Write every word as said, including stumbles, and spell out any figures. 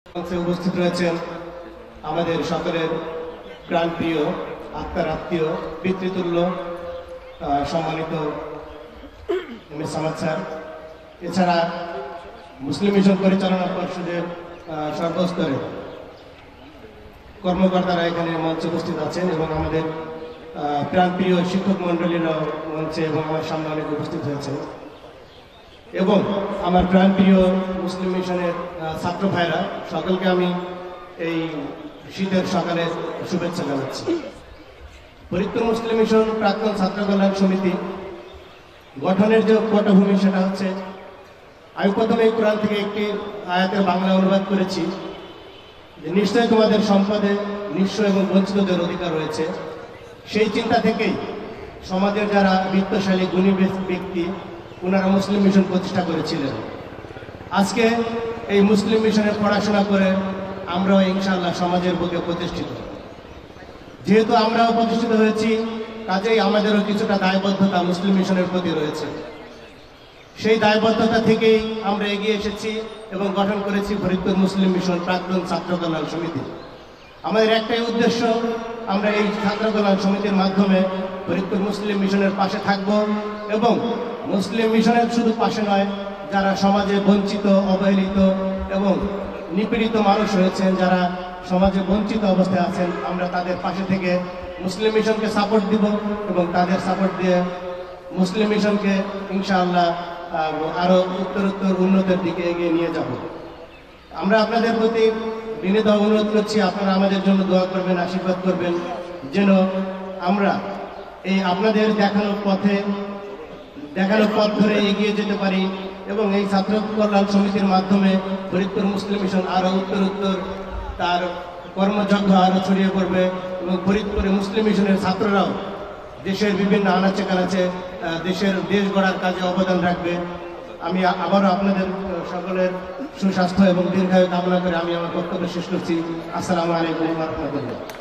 উপস্থিত রয়েছেন আমাদের সকলের প্রাণপ্রিয় আত্মার আত্মীয় পিতৃতুল্য সম্মানিত এম এস সামাদ স্যার, এছাড়া মুসলিম মিশন পরিচালনা পরিষদের সর্বস্তরে কর্মকর্তারা এখানে মঞ্চে উপস্থিত আছেন এবং আমাদের প্রাণপ্রিয় শিক্ষক মণ্ডলীরাও মঞ্চে এবং আমার সামনে অনেক উপস্থিত হয়েছে এবং আমার প্রাণপ্রিয় মুসলিম মিশনের ছাত্র ভাইরা সকলকে আমি এই শীতের সকালে শুভেচ্ছা জানাচ্ছি। ফরিদপুর মুসলিম মিশন প্রাক্তন ছাত্র কল্যাণ সমিতি গঠনের যে পটভূমি সেটা হচ্ছে, আমি প্রথমে এই কোরআন থেকে একটি আয়াতের বাংলা অনুবাদ করেছি যে নিশ্চয় তোমাদের সম্পদে নিঃস্ব এবং বঞ্চিতদের অধিকার রয়েছে। সেই চিন্তা থেকেই সমাজের যারা বিত্তশালী গুণী ব্যক্তি ওনারা মুসলিম মিশন প্রতিষ্ঠা করেছিলেন। আজকে এই মুসলিম মিশনে পড়াশোনা করে আমরাও ইনশাআল্লাহ সমাজের বুকে প্রতিষ্ঠিত। যেহেতু আমরাও প্রতিষ্ঠিত হয়েছি, কাজেই আমাদেরও কিছুটা দায়বদ্ধতা মুসলিম মিশনের প্রতি রয়েছে। সেই দায়বদ্ধতা থেকেই আমরা এগিয়ে এসেছি এবং গঠন করেছি ফরিদপুর মুসলিম মিশন প্রাক্তন ছাত্র কল্যাণ সমিতি। আমাদের একটাই উদ্দেশ্য, আমরা এই ছাত্র কল্যাণ সমিতির মাধ্যমে ফরিদপুর মুসলিম মিশনের পাশে থাকব এবং মুসলিম মিশনের শুধু পাশে নয়, যারা সমাজে বঞ্চিত, অবহেলিত এবং নিপীড়িত মানুষ রয়েছেন, যারা সমাজে বঞ্চিত অবস্থায় আছেন, আমরা তাদের পাশে থেকে মুসলিম মিশনকে সাপোর্ট দিব এবং তাদের সাপোর্ট দিয়ে মুসলিম মিশনকে ইনশাআল্লাহ আরও উত্তরোত্তর উন্নতির দিকে এগিয়ে নিয়ে যাব। আমরা আপনাদের প্রতি বিনীত অনুরোধ করছি, আপনারা আমাদের জন্য দোয়া করবেন, আশীর্বাদ করবেন, যেন আমরা এই আপনাদের দেখানো পথে দেখানো পথ ধরে এগিয়ে যেতে পারি এবং এই ছাত্র কল্যাণ সমিতির মাধ্যমে ফরিদপুর মুসলিম মিশন আরও উত্তর উত্তর তার কর্মযজ্ঞ আরও ছড়িয়ে পড়বে এবং ফরিদপুরে মুসলিম মিশনের ছাত্ররাও দেশের বিভিন্ন আনাচে কানাচে দেশের দেশ গড়ার কাজে অবদান রাখবে। আমি আবারও আপনাদের সকলের সুস্বাস্থ্য এবং দীর্ঘায়ু কামনা করে আমি আমার বক্তব্য শেষ করছি। আসসালামু আলাইকুম ওয়া রাহমাতুল্লাহ।